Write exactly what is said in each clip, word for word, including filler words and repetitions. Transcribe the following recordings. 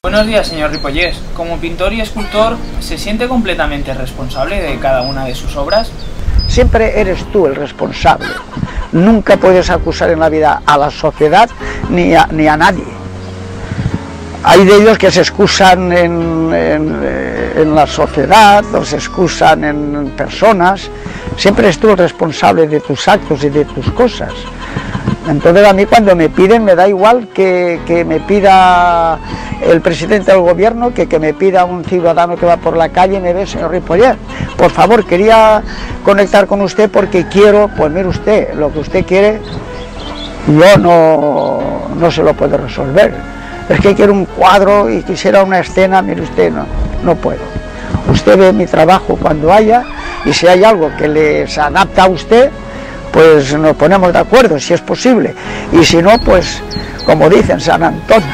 Buenos días, señor Ripollés. Como pintor y escultor, ¿se siente completamente responsable de cada una de sus obras? Siempre eres tú el responsable. Nunca puedes acusar en la vida a la sociedad ni a, ni a nadie. Hay de ellos que se excusan en, en, en la sociedad o se excusan en personas. Siempre eres tú el responsable de tus actos y de tus cosas. Entonces a mí cuando me piden me da igual que, que me pida el presidente del gobierno que que me pida un ciudadano que va por la calle y me ve, señor Ripollés, por favor, quería conectar con usted porque quiero, pues mire usted, lo que usted quiere, yo no, no se lo puedo resolver. Es que quiero un cuadro y quisiera una escena, mire usted, no, no puedo. Usted ve mi trabajo cuando haya y si hay algo que les adapta a usted, pues nos ponemos de acuerdo, si es posible, y si no, pues, como dicen, San Antonio.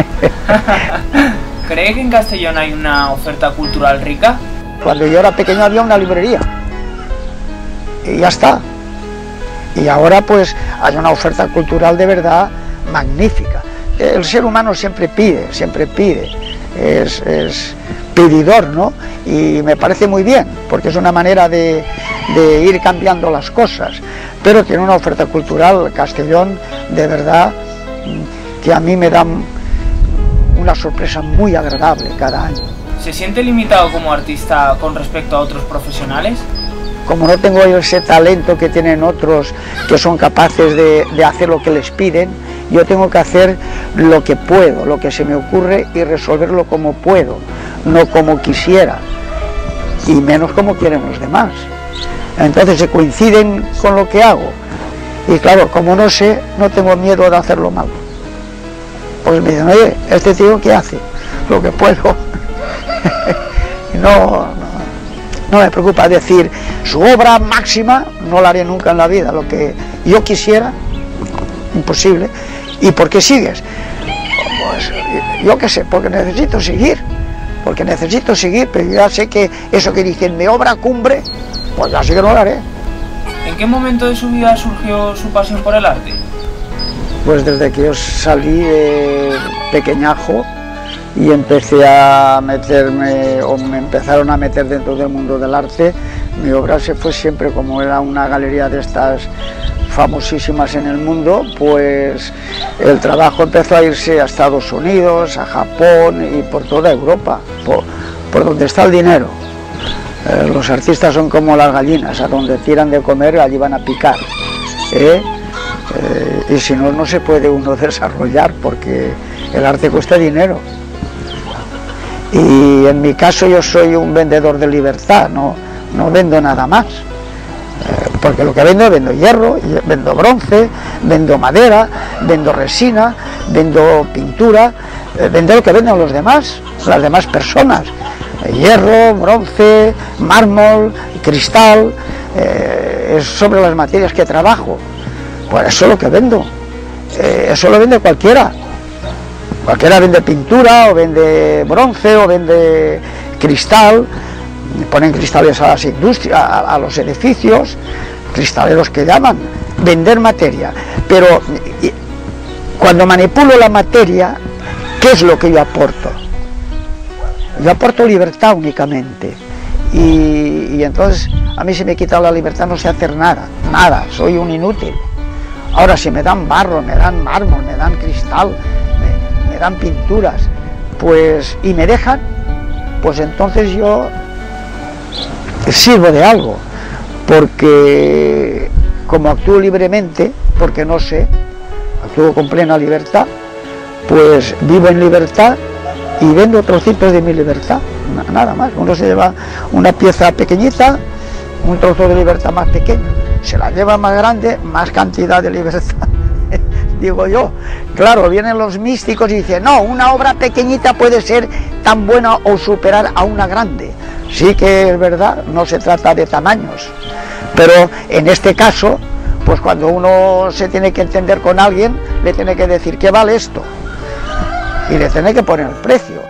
¿Cree que en Castellón hay una oferta cultural rica? Cuando yo era pequeño había una librería, y ya está. Y ahora, pues, hay una oferta cultural de verdad magnífica. El ser humano siempre pide, siempre pide, es, es pedidor, ¿no? Y me parece muy bien, porque es una manera de, de ir cambiando las cosas. Pero tiene una oferta cultural, Castellón, de verdad, que a mí me da una sorpresa muy agradable cada año. ¿Se siente limitado como artista con respecto a otros profesionales? Como no tengo ese talento que tienen otros que son capaces de, de hacer lo que les piden, yo tengo que hacer lo que puedo, lo que se me ocurre y resolverlo como puedo, no como quisiera, y menos como quieren los demás. Entonces se coinciden con lo que hago, y claro, como no sé, no tengo miedo de hacerlo mal. Pues me dicen, oye, ¿este tío qué hace? Lo que puedo. no, no, no me preocupa decir, su obra máxima no la haré nunca en la vida, lo que yo quisiera, imposible. ¿Y por qué sigues? Pues yo qué sé, porque necesito seguir, porque necesito seguir, pero ya sé que eso que dicen, mi obra cumbre, pues ya sí que no la haré. ¿En qué momento de su vida surgió su pasión por el arte? Pues desde que yo salí de pequeñajo y empecé a meterme, o me empezaron a meter dentro del mundo del arte, mi obra se fue siempre, como era una galería de estas famosísimas en el mundo, pues el trabajo empezó a irse a Estados Unidos, a Japón y por toda Europa, por, por donde está el dinero. Eh, los artistas son como las gallinas, a donde tiran de comer allí van a picar, ¿eh? Eh, y si no, no se puede uno desarrollar porque el arte cuesta dinero. Y en mi caso yo soy un vendedor de libertad, no, no vendo nada más. Porque lo que vendo, vendo hierro, vendo bronce, vendo madera, vendo resina, vendo pintura, vendo lo que venden los demás, las demás personas. Hierro, bronce, mármol, cristal, eh, es sobre las materias que trabajo. Pues eso es lo que vendo, eh, eso lo vende cualquiera. Cualquiera vende pintura, o vende bronce, o vende cristal. Ponen cristales a las industrias, a, a los edificios, cristaleros que llaman, vender materia. Pero y, cuando manipulo la materia, ¿qué es lo que yo aporto? Yo aporto libertad únicamente. Y, y entonces a mí se me quita la libertad, no sé hacer nada, nada, soy un inútil. Ahora si me dan barro, me dan mármol, me dan cristal, me, me dan pinturas, pues y me dejan, pues entonces yo sirvo de algo, porque como actúo libremente, porque no sé, actúo con plena libertad, pues vivo en libertad y vendo trocitos de mi libertad, nada más. Uno se lleva una pieza pequeñita, un trozo de libertad más pequeño, se la lleva más grande, más cantidad de libertad. Digo yo, claro, vienen los místicos y dicen, no, una obra pequeñita puede ser tan buena o superar a una grande. Sí que es verdad, no se trata de tamaños, pero en este caso, pues cuando uno se tiene que entender con alguien, le tiene que decir, ¿qué vale esto? Y le tiene que poner el precio.